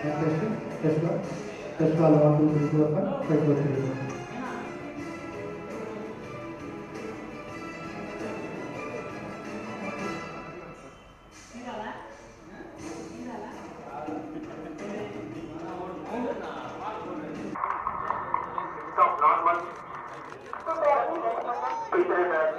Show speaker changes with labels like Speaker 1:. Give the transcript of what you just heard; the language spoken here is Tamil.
Speaker 1: Test call 1 2 3 4 5 5 4 3.
Speaker 2: Stop, not one.